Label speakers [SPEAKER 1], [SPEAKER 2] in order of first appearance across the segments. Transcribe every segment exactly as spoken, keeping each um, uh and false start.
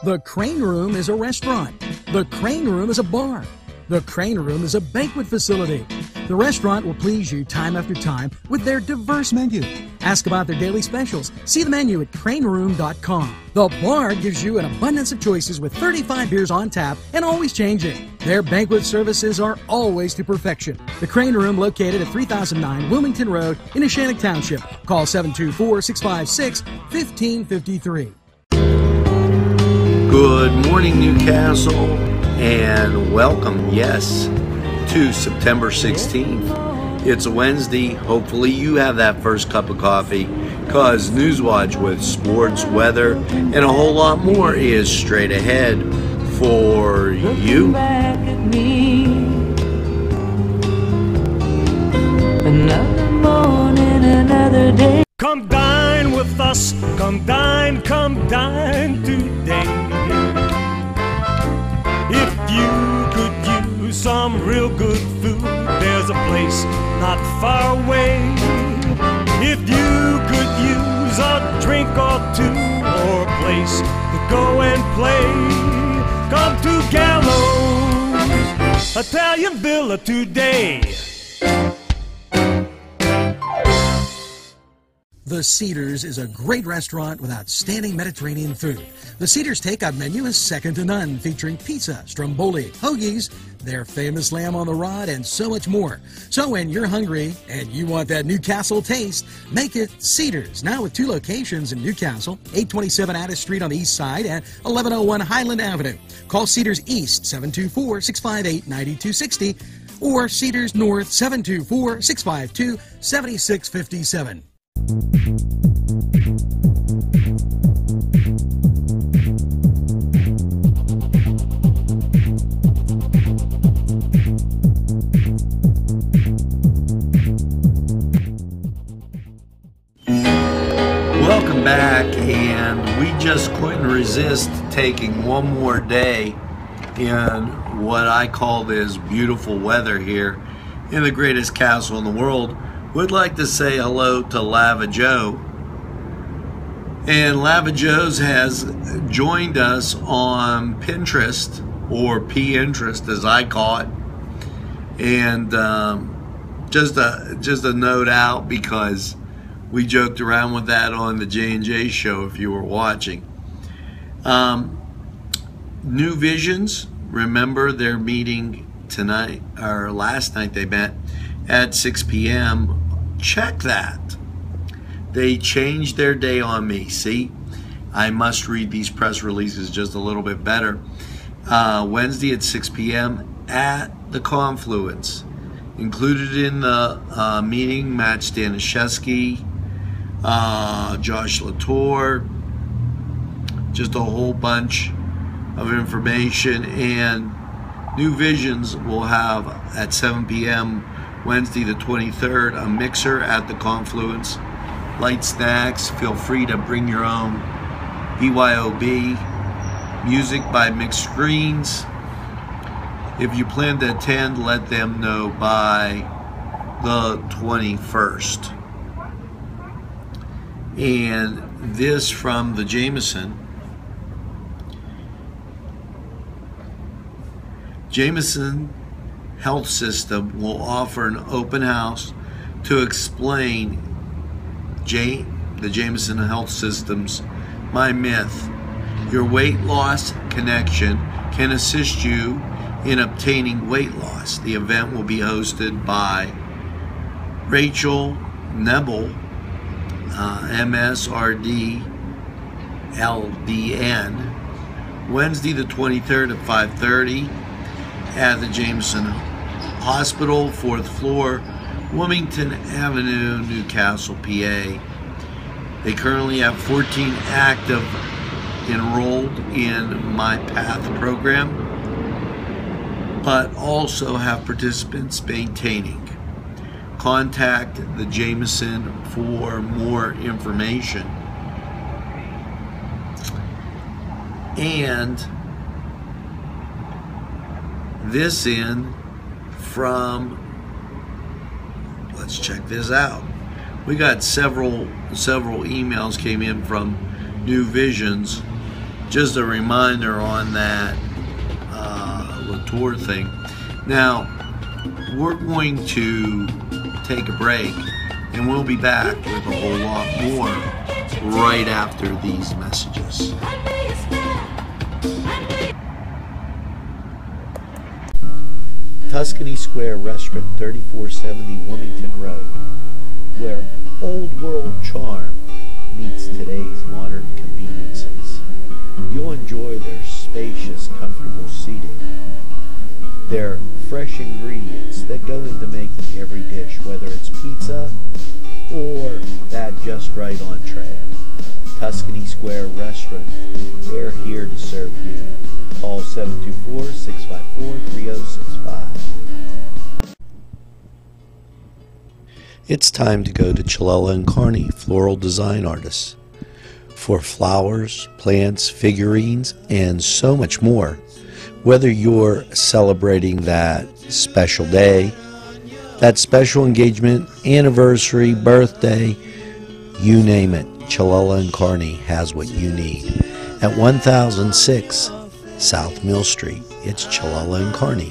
[SPEAKER 1] The Crane Room is a restaurant. The Crane Room is a bar. The Crane Room is a banquet facility. The restaurant will please you time after time with their diverse menu. Ask about their daily specials. See the menu at crane room dot com. The bar gives you an abundance of choices with thirty-five beers on tap and always changing. Their banquet services are always to perfection. The Crane Room, located at three thousand nine Wilmington Road in Neshannock Township. Call seven two four, six five six, one five five three.
[SPEAKER 2] Good morning, Newcastle, and welcome, yes, to September sixteenth. It's a Wednesday. Hopefully you have that first cup of coffee, because Newswatch with sports, weather, and a whole lot more is straight ahead for you.
[SPEAKER 3] Back at me. Another morning, another day.
[SPEAKER 4] Come dine with us, come dine, come dine today. If you could use some real good food, there's a place not far away. If you could use a drink or two, or a place to go and play, come to Gallows Italian Villa today.
[SPEAKER 1] The Cedars is a great restaurant with outstanding Mediterranean food. The Cedars takeout menu is second to none, featuring pizza, stromboli, hoagies, their famous lamb on the rod, and so much more. So when you're hungry and you want that Newcastle taste, make it Cedars. Now with two locations in Newcastle, eight twenty-seven Addis Street on the east side and eleven oh one Highland Avenue. Call Cedars East, seven two four, six five eight, nine two six zero, or Cedars North, seven two four, six five two, seven six five seven.
[SPEAKER 2] Welcome back, and we just couldn't resist taking one more day in what I call this beautiful weather here in the greatest castle in the world. Would like to say hello to Lava Joe. And Lava Joe's has joined us on Pinterest, or P-Interest as I call it. And um, just a just a note out, because we joked around with that on the J and J show if you were watching. Um, New Visions, remember they're meeting tonight, or last night they met at six p.m. Check that. They changed their day on me. See, I must read these press releases just a little bit better. Uh, Wednesday at six p.m. at the Confluence. Included in the uh, meeting, Matt Stanishevsky, uh, Josh Latour, just a whole bunch of information. And New Visions will have at seven p.m. Wednesday the twenty-third, a mixer at the Confluence. Light snacks, feel free to bring your own. B Y O B, music by Mixed Screens. If you plan to attend, let them know by the twenty-first. And this from the Jameson. Jameson Health System will offer an open house to explain J- the Jameson Health System's My Myth. Your weight loss connection can assist you in obtaining weight loss. The event will be hosted by Rachel Nebel, uh, M S R D L D N, Wednesday the twenty-third at five thirty at the Jameson Hospital, fourth floor, Wilmington Avenue, Newcastle, P A. They currently have fourteen active enrolled in My Path program, but also have participants maintaining. Contact the Jameson for more information. And this in from, let's check this out. We got several several emails came in from New Visions just a reminder on that uh, Latour thing. Now, we're going to take a break, and we'll be back with a whole lot more right after these messages.
[SPEAKER 5] Tuscany Square Restaurant, thirty-four seventy Wilmington Road, where old world charm meets today's modern conveniences. You'll enjoy their spacious, comfortable seating, their fresh ingredients that go into making every dish, whether it's pizza or that just right entree. Tuscany Square Restaurant, they're here to serve you. Call seven two four, six five four, three oh six five.
[SPEAKER 2] It's time to go to Chilella and Carney, floral design artists, for flowers, plants, figurines, and so much more. Whether you're celebrating that special day, that special engagement, anniversary, birthday, you name it, Chilella and Carney has what you need. At one thousand six South Mill Street, it's Chilella and Carney.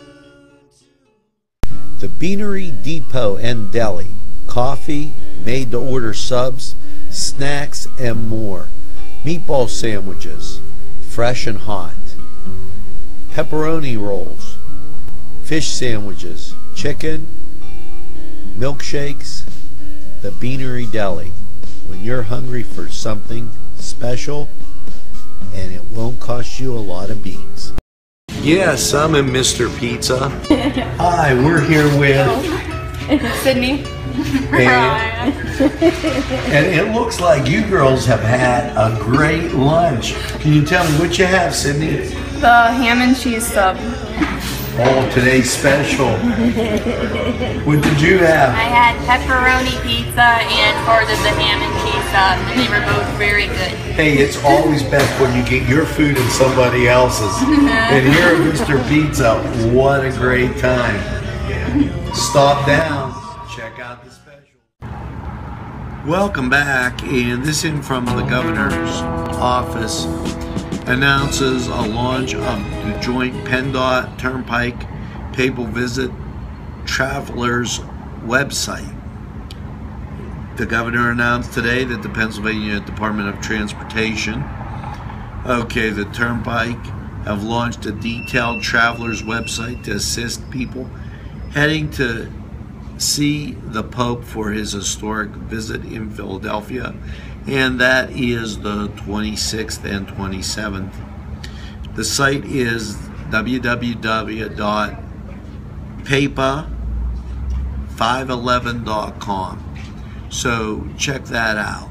[SPEAKER 5] The Beanery Depot and Deli. Coffee, made-to-order subs, snacks, and more. Meatball sandwiches, fresh and hot. Pepperoni rolls, fish sandwiches, chicken, milkshakes. The Beanery Deli. When you're hungry for something special, and it won't cost you a lot of beans.
[SPEAKER 2] Yes, I'm in Mister Pizza. Hi, we're here with
[SPEAKER 6] Sydney.
[SPEAKER 2] and, and it looks like you girls have had a great lunch. Can you tell me what you have, Sydney?
[SPEAKER 6] The ham and cheese sub.
[SPEAKER 2] Oh, today's special. What did you have?
[SPEAKER 6] I had pepperoni pizza and part of the ham and cheese sub, and they were both very good.
[SPEAKER 2] Hey, it's always best when you get your food and somebody else's. And here at Mister Pizza, what a great time. Stop down, check out the special. Welcome back, and this in from the governor's office announces a launch of the joint PennDOT Turnpike Papal Visit Travelers website. The governor announced today that the Pennsylvania Department of Transportation, okay, the Turnpike, have launched a detailed travelers website to assist people heading to see the Pope for his historic visit in Philadelphia, and that is the twenty-sixth and twenty-seventh. The site is w w w dot papa five eleven dot com. So check that out.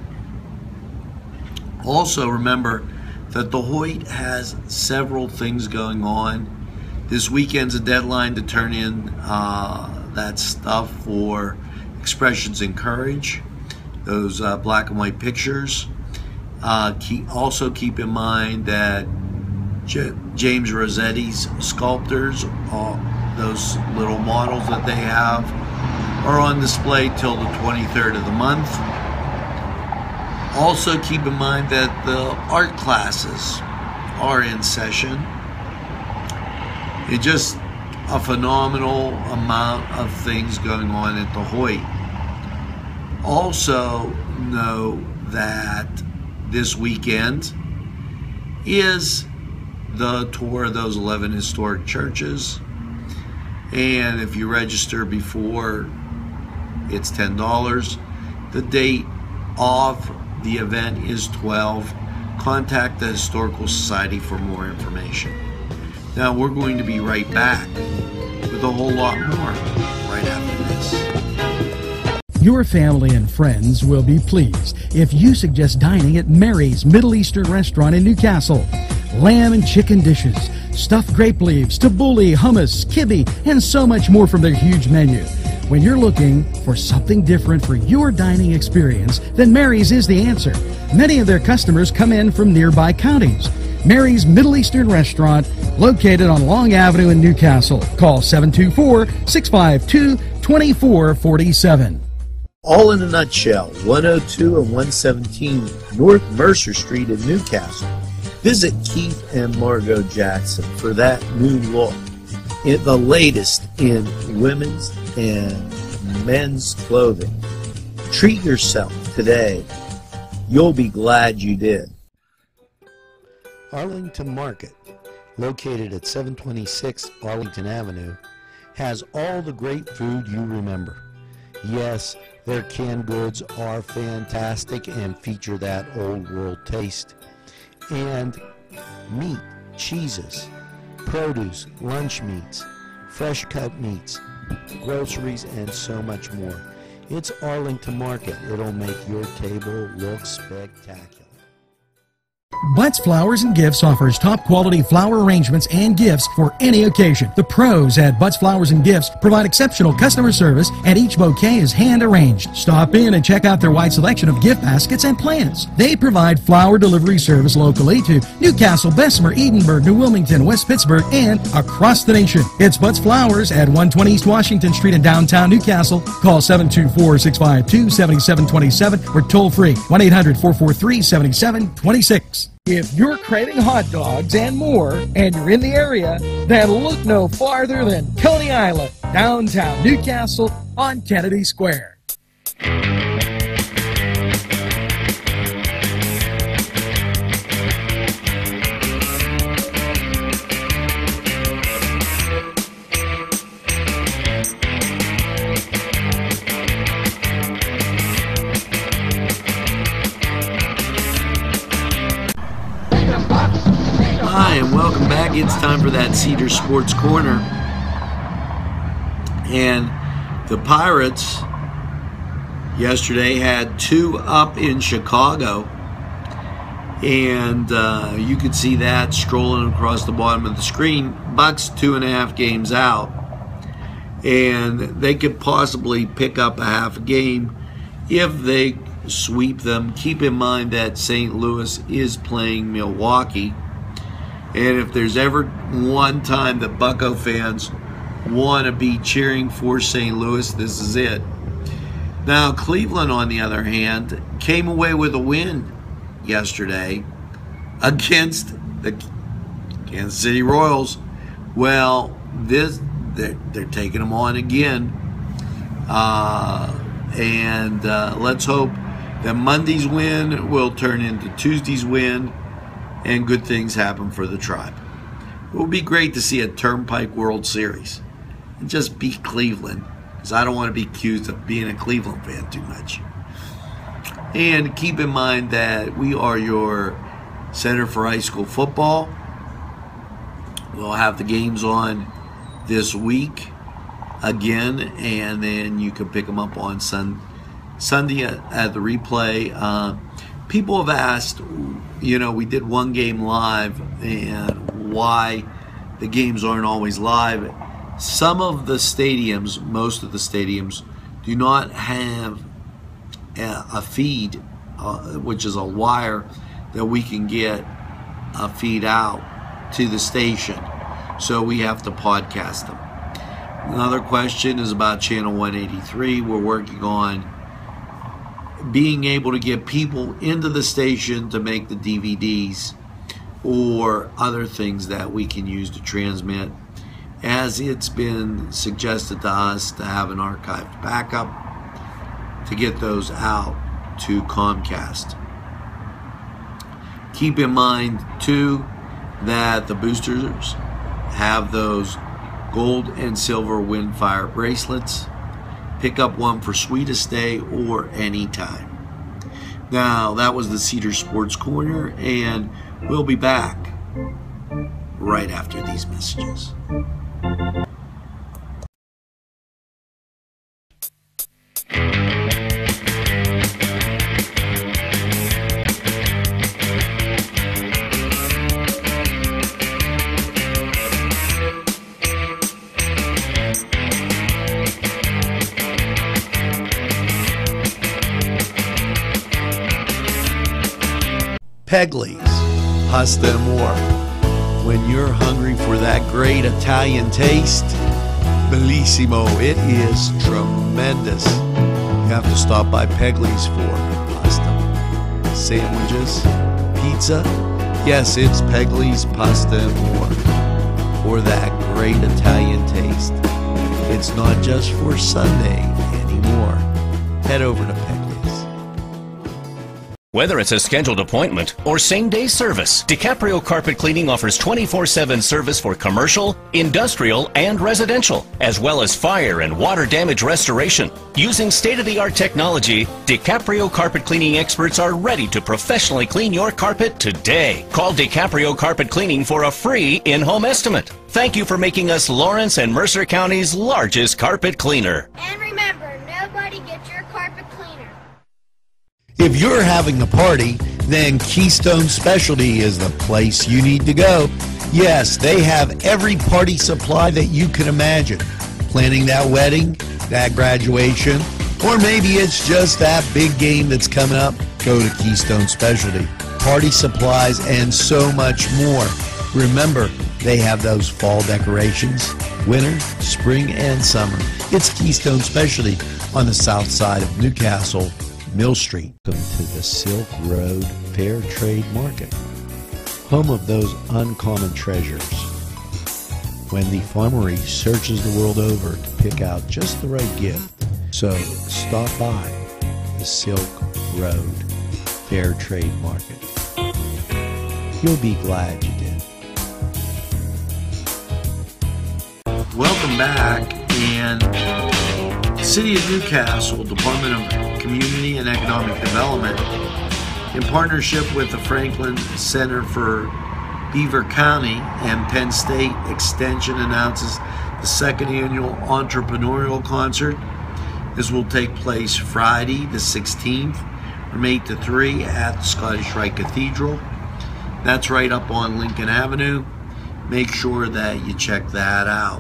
[SPEAKER 2] Also remember that the Hoyt has several things going on. This weekend's a deadline to turn in uh, that stuff for Expressions in Courage, those uh, black and white pictures. Uh, keep, also keep in mind that J James Rossetti's sculptors, uh, those little models that they have, are on display till the twenty-third of the month. Also keep in mind that the art classes are in session. It's just a phenomenal amount of things going on at the Hoyt. Also know that this weekend is the tour of those eleven historic churches, and if you register before, it's ten dollars. The date of the event is twelve. Contact the Historical Society for more information. Now we're going to be right back with a whole lot more right after this.
[SPEAKER 1] Your family and friends will be pleased if you suggest dining at Mary's Middle Eastern Restaurant in Newcastle. Lamb and chicken dishes, stuffed grape leaves, tabbouleh, hummus, kibbe, and so much more from their huge menu. When you're looking for something different for your dining experience, then Mary's is the answer. Many of their customers come in from nearby counties. Mary's Middle Eastern Restaurant, located on Long Avenue in Newcastle. Call seven two four, six five two, two four four seven.
[SPEAKER 5] All in a nutshell, one oh two and one seventeen North Mercer Street in Newcastle. Visit Keith and Margot Jackson for that new look, in the latest in women's and men's clothing. Treat yourself today. You'll be glad you did. Arlington Market, located at seven twenty-six Arlington Avenue, has all the great food you remember. Yes, their canned goods are fantastic and feature that old world taste. And meat, cheeses, produce, lunch meats, fresh cut meats, groceries, and so much more. It's Arlington Market. It'll make your table look spectacular.
[SPEAKER 1] Butts Flowers and Gifts offers top quality flower arrangements and gifts for any occasion. The pros at Butts Flowers and Gifts provide exceptional customer service, and each bouquet is hand arranged. Stop in and check out their wide selection of gift baskets and plants. They provide flower delivery service locally to Newcastle, Bessemer, Edinburgh, New Wilmington, West Pittsburgh, and across the nation. It's Butts Flowers at one twenty East Washington Street in downtown Newcastle. Call seven two four, six five two, seven seven two seven or toll free one eight hundred, four four three, seven seven two six. If you're craving hot dogs and more, and you're in the area, then look no farther than Coney Island, downtown Newcastle on Kennedy Square.
[SPEAKER 2] Hi, and welcome back. It's time for that Cedar Sports Corner. And the Pirates yesterday had two up in Chicago. And uh, you could see that scrolling across the bottom of the screen. Bucks two and a half games out. And they could possibly pick up a half a game if they sweep them. Keep in mind that Saint Louis is playing Milwaukee. And if there's ever one time that Bucco fans want to be cheering for Saint Louis, this is it. Now, Cleveland, on the other hand, came away with a win yesterday against the Kansas City Royals. Well, this they're, they're taking them on again. Uh, and uh, let's hope that Monday's win will turn into Tuesday's win, and good things happen for the Tribe. It would be great to see a Turnpike World Series and just beat Cleveland, because I don't want to be accused of being a Cleveland fan too much. And keep in mind that we are your Center for High School Football. We'll have the games on this week again, and then you can pick them up on sun, Sunday at, at the replay. Uh, people have asked, you know, we did one game live, and why the games aren't always live. Some of the stadiums, most of the stadiums, do not have a, a feed, uh, which is a wire that we can get a feed out to the station. So we have to podcast them. Another question is about Channel one eighty-three. We're working on being able to get people into the station to make the D V Ds or other things that we can use to transmit, as it's been suggested to us to have an archived backup to get those out to Comcast. Keep in mind too that the boosters have those gold and silver Windfire bracelets. Pick up one for Sweetest Day or anytime. Now, that was the Cedar Sports Corner, and we'll be back right after these messages.
[SPEAKER 5] Pegley's Pasta Amore. When you're hungry for that great Italian taste, bellissimo, it is tremendous. You have to stop by Pegley's for pasta, sandwiches, pizza,
[SPEAKER 2] Yes, it's Pegley's Pasta and More. For that great Italian taste. It's not just for Sunday anymore. Head over to Pegley's.
[SPEAKER 7] Whether it's a scheduled appointment or same-day service, DiCaprio Carpet Cleaning offers twenty-four seven service for commercial, industrial, and residential, as well as fire and water damage restoration. Using state-of-the-art technology, DiCaprio Carpet Cleaning experts are ready to professionally clean your carpet today. Call DiCaprio Carpet Cleaning for a free in-home estimate. Thank you for making us Lawrence and Mercer County's largest carpet cleaner.
[SPEAKER 8] And remember, nobody gets your carpet cleaner.
[SPEAKER 2] If you're having a party, then Keystone Specialty is the place you need to go. Yes, they have every party supply that you can imagine. Planning that wedding, that graduation, or maybe it's just that big game that's coming up, go to Keystone Specialty. Party supplies and so much more. Remember, they have those fall decorations, winter, spring, and summer. It's Keystone Specialty on the south side of Newcastle, Mill Street. Welcome to the Silk Road Fair Trade Market, home of those uncommon treasures. When the farmery searches the world over to pick out just the right gift. So stop by the Silk Road Fair Trade Market. You'll be glad you did. Welcome back, and City of Newcastle Department of Community and Economic Development, in partnership with the Franklin Center for Beaver County and Penn State Extension, announces the second annual entrepreneurial concert. This will take place Friday the sixteenth from eight to three at the Scottish Rite Cathedral. That's right up on Lincoln Avenue. Make sure that you check that out.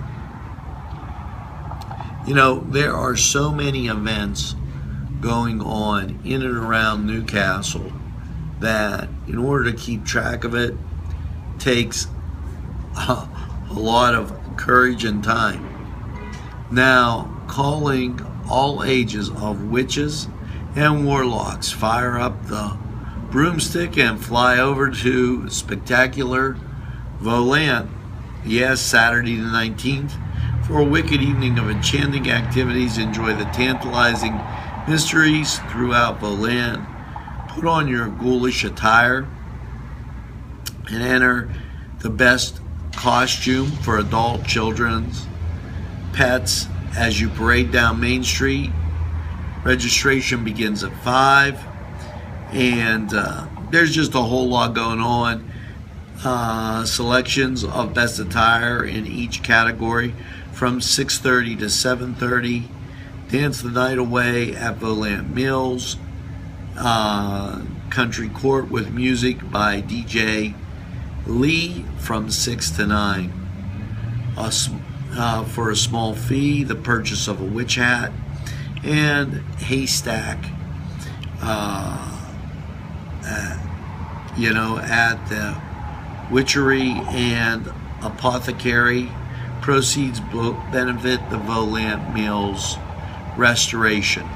[SPEAKER 2] You know, there are so many events going on in and around Newcastle that in order to keep track of it takes a, a lot of courage and time. Now, calling all ages of witches and warlocks, fire up the broomstick and fly over to spectacular Volant, yes, Saturday the nineteenth, for a wicked evening of enchanting activities. Enjoy the tantalizing mysteries throughout Volant. Put on your ghoulish attire and enter the best costume for adult, children's, pets as you parade down Main Street. Registration begins at five, and uh, there's just a whole lot going on. Uh, selections of best attire in each category from six thirty to seven thirty. Dance the night away at Volant Mills. Uh, Country Court with music by D J Lee from six to nine. Uh, uh, for a small fee, the purchase of a witch hat and haystack, uh, uh, you know, at the Witchery and Apothecary. Proceeds benefit the Volant Mills restoration.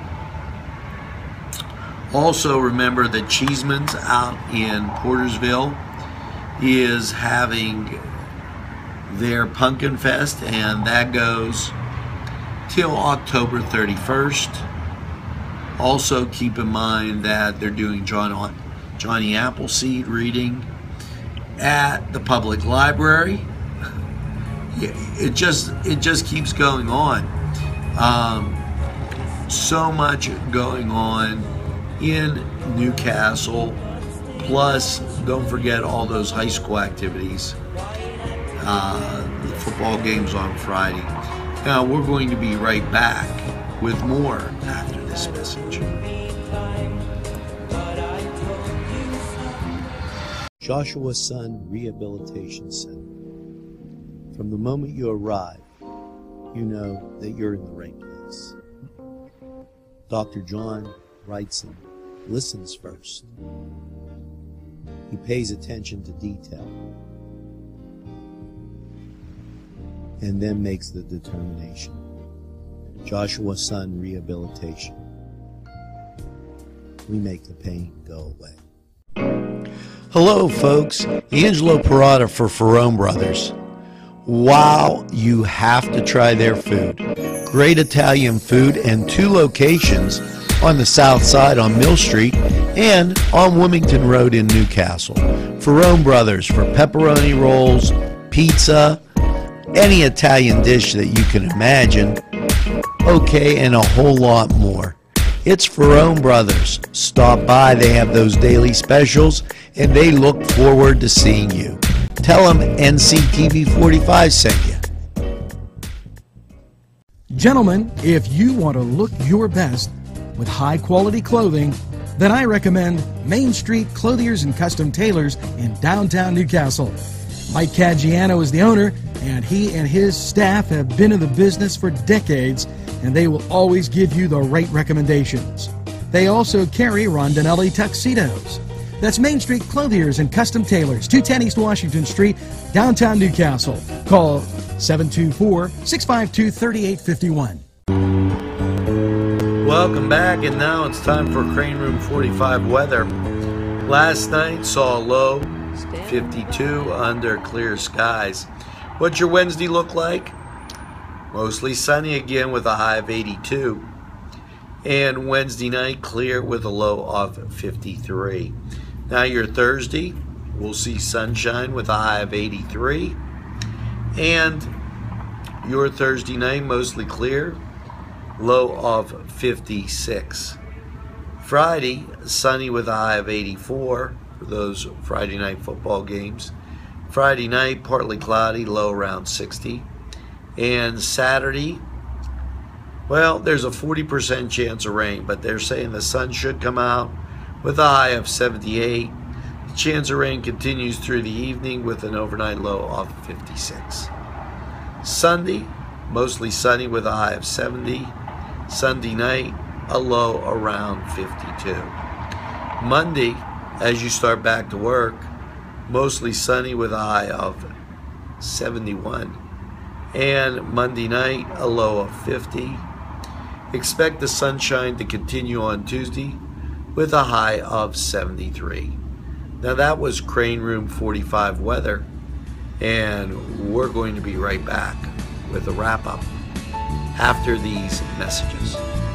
[SPEAKER 2] Also remember that Cheeseman's out in Portersville is having their Pumpkin Fest, and that goes till October thirty-first. Also keep in mind that they're doing John, Johnny Appleseed reading at the public library. It just it just keeps going on. Um, so much going on in Newcastle. Plus, don't forget all those high school activities. Uh, the football games on Friday. Now, we're going to be right back with more after this message.
[SPEAKER 5] Joshua Sun Rehabilitation Center. From the moment you arrive, you know that you're in the right place. Doctor John Wrightson listens first. He pays attention to detail and then makes the determination. Joshua Sun Rehabilitation. We make the pain go away.
[SPEAKER 2] Hello, folks. Angelo Parada for Ferrone Brothers. Wow, you have to try their food. Great Italian food and two locations on the south side on Mill Street and on Wilmington Road in Newcastle. Ferrone Brothers for pepperoni rolls, pizza, any Italian dish that you can imagine, okay, and a whole lot more. It's Ferrone Brothers. Stop by, they have those daily specials, and they look forward to seeing you. Tell them N C T V forty-five sent you.
[SPEAKER 1] Gentlemen, if you want to look your best with high-quality clothing, then I recommend Main Street Clothiers and Custom Tailors in downtown Newcastle. Mike Caggiano is the owner, and he and his staff have been in the business for decades, and they will always give you the right recommendations. They also carry Rondinelli tuxedos. That's Main Street Clothiers and Custom Tailors, two ten East Washington Street, downtown Newcastle. Call seven two four, six five two, three eight five one.
[SPEAKER 2] Welcome back, and now it's time for Crane Room forty-five weather. Last night saw a low fifty-two under clear skies. What's your Wednesday look like? Mostly sunny again with a high of eighty-two. And Wednesday night clear with a low of fifty-three. Now your Thursday, we'll see sunshine with a high of eighty-three. And your Thursday night mostly clear, low of fifty-six. Friday, sunny with a high of eighty-four for those Friday night football games. Friday night, partly cloudy, low around sixty. And Saturday, well, there's a forty percent chance of rain, but they're saying the sun should come out with a high of seventy-eight. The chance of rain continues through the evening with an overnight low of fifty-six. Sunday, mostly sunny with a high of seventy. Sunday night, a low around fifty-two. Monday, as you start back to work, mostly sunny with a high of seventy-one. And Monday night, a low of fifty. Expect the sunshine to continue on Tuesday with a high of seventy-three. Now that was Crane Room forty-five weather, and we're going to be right back with a wrap-up after these messages.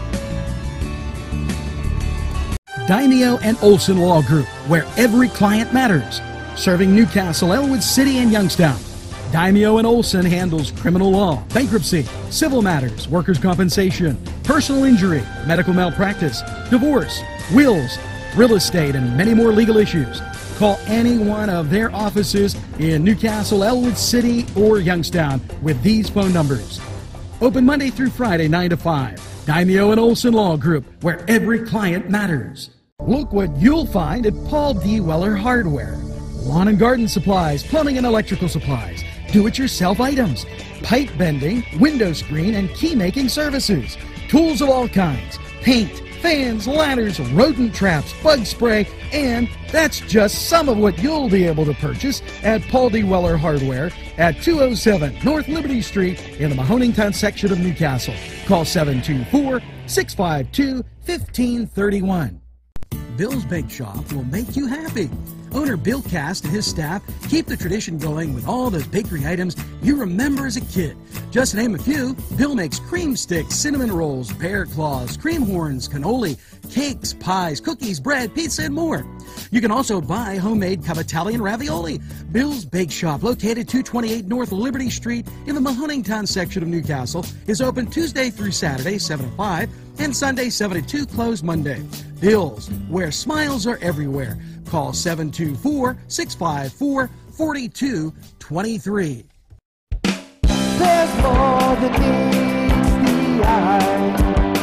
[SPEAKER 1] Daimio and Olson Law Group, where every client matters. Serving Newcastle, Elwood City, and Youngstown. Daimio and Olson handles criminal law, bankruptcy, civil matters, workers' compensation, personal injury, medical malpractice, divorce, wills, real estate, and many more legal issues. Call any one of their offices in Newcastle, Elwood City, or Youngstown with these phone numbers. Open Monday through Friday, nine to five. Daimio and Olson Law Group, where every client matters. Look what you'll find at Paul D. Weller Hardware. Lawn and garden supplies, plumbing and electrical supplies, do-it-yourself items, pipe bending, window screen, and key making services, tools of all kinds, paint, fans, ladders, rodent traps, bug spray, and that's just some of what you'll be able to purchase at Paul D. Weller Hardware at two oh seven North Liberty Street in the Mahonington section of Newcastle. Call seven two four, six five two, one five three one. Bill's Bake Shop will make you happy. Owner Bill Cast and his staff keep the tradition going with all those bakery items you remember as a kid. Just to name a few, Bill makes cream sticks, cinnamon rolls, bear claws, cream horns, cannoli, cakes, pies, cookies, bread, pizza, and more. You can also buy homemade Cavatelli and ravioli. Bill's Bake Shop, located two twenty-eight North Liberty Street in the Mahonington section of Newcastle, is open Tuesday through Saturday, seven to five, and Sunday, seven to two, closed Monday. Bill's, where smiles are everywhere. Call seven two four, six five four, four two two three.
[SPEAKER 3] There's more than meets the eye.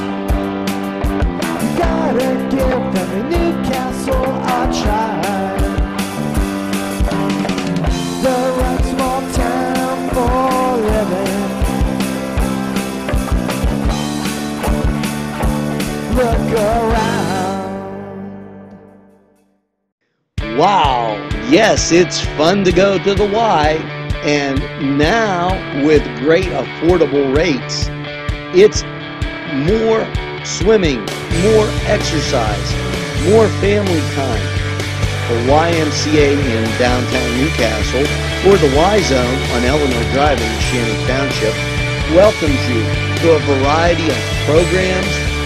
[SPEAKER 3] You gotta give them a Newcastle a try. The right small town for living. Look around.
[SPEAKER 5] Wow, yes, it's fun to go to the Y, and now with great affordable rates, it's more swimming, more exercise, more family time. the Y M C A in downtown Newcastle, or the Y Zone on Eleanor Drive in Shannon Township, welcomes you to a variety of programs,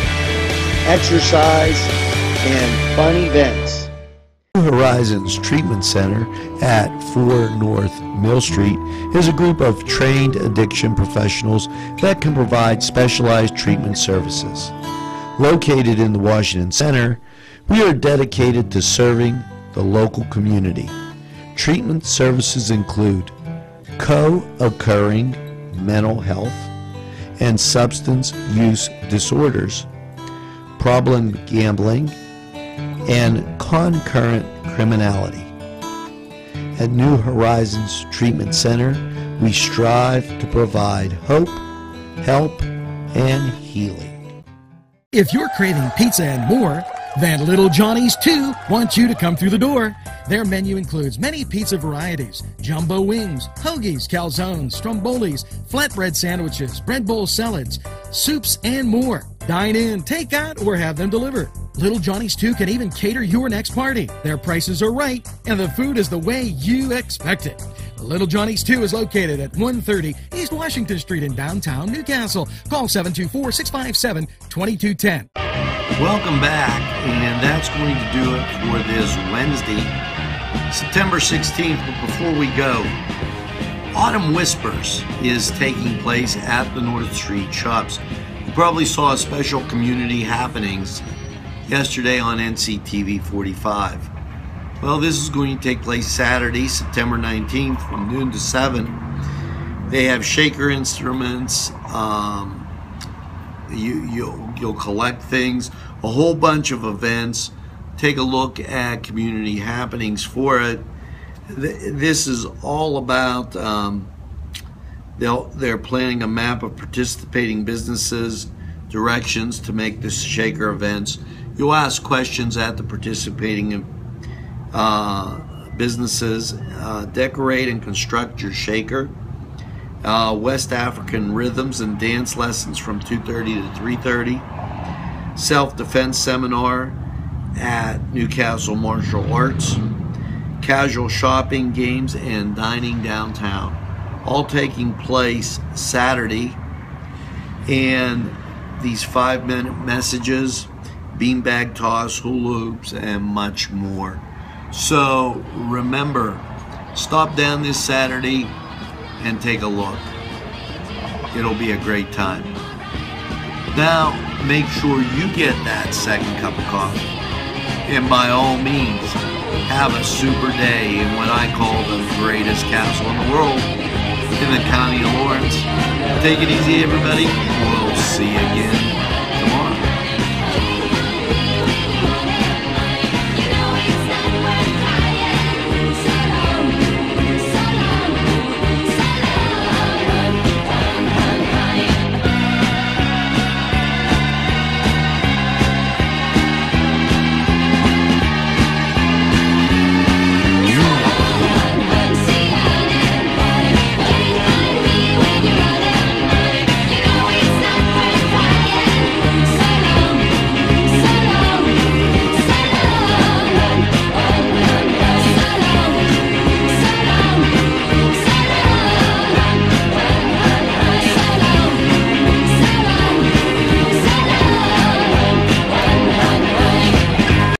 [SPEAKER 5] exercise, and fun events. New Horizons Treatment Center at four North Mill Street is a group of trained addiction professionals that can provide specialized treatment services. Located in the Washington Center, we are dedicated to serving the local community. Treatment services include co-occurring mental health and substance use disorders, problem gambling, and concurrent criminality. At New Horizons Treatment Center, we strive to provide hope, help, and healing.
[SPEAKER 1] If you're craving pizza and more, then Little Johnny's too wants you to come through the door. Their menu includes many pizza varieties, jumbo wings, hoagies, calzones, strombolis, flatbread sandwiches, bread bowl salads, soups, and more. Dine in, take out, or have them delivered. Little Johnny's too can even cater your next party. Their prices are right, and the food is the way you expect it. Little Johnny's too is located at one thirty East Washington Street in downtown Newcastle. Call seven two four, six five seven, two two one zero.
[SPEAKER 2] Welcome back, and that's going to do it for this Wednesday, September sixteenth. But before we go, Autumn Whispers is taking place at the North Street Shops. You probably saw special community happenings yesterday on N C T V forty-five. Well, this is going to take place Saturday, September nineteenth from noon to seven. They have shaker instruments. Um, you, you'll, you'll collect things, a whole bunch of events. Take a look at community happenings for it. This is all about, um, they'll, they're planning a map of participating businesses, directions to make this shaker events. You'll ask questions at the participating uh, businesses. Uh, decorate and construct your shaker. Uh, West African rhythms and dance lessons from two thirty to three thirty. Self-defense seminar at Newcastle Martial Arts. Casual shopping, games, and dining downtown. All taking place Saturday. And these five-minute messages, beanbag toss, hula hoops, and much more. So remember, stop down this Saturday and take a look. It'll be a great time. Now, make sure you get that second cup of coffee. And by all means, have a super day in what I call the greatest castle in the world, in the county of Lawrence. Take it easy, everybody. We'll see you again